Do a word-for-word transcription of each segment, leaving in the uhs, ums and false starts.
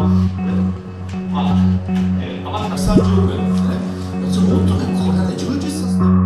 あ、えー、ひゃくさんじゅうおくえんですね。ちょっともっとね、これはね、充実させて。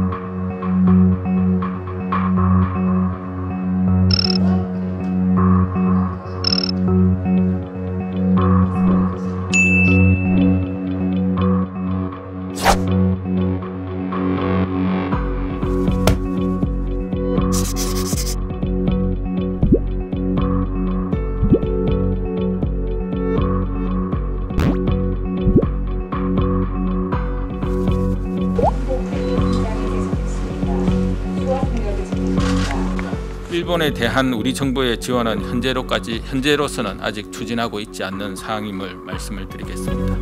일본에 대한 우리 정부의 지원은 현재로까지 현재로서는 아직 추진하고 있지 않는 사항임을 말씀을 드리겠습니다.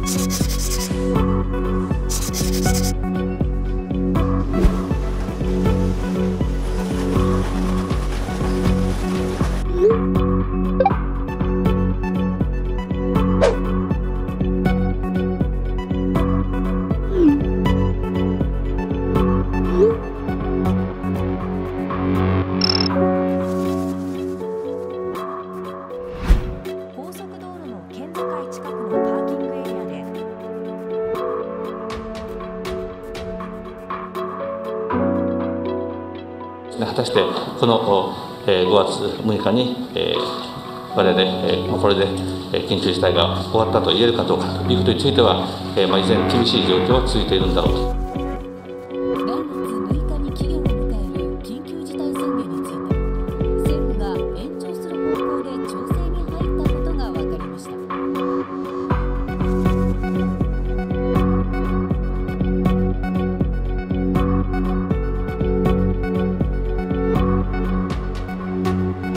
果たしてこのごがつむいかに我々これで緊急事態が終わったと言えるかどうかということについては依然厳しい状況が続いているんだろうと。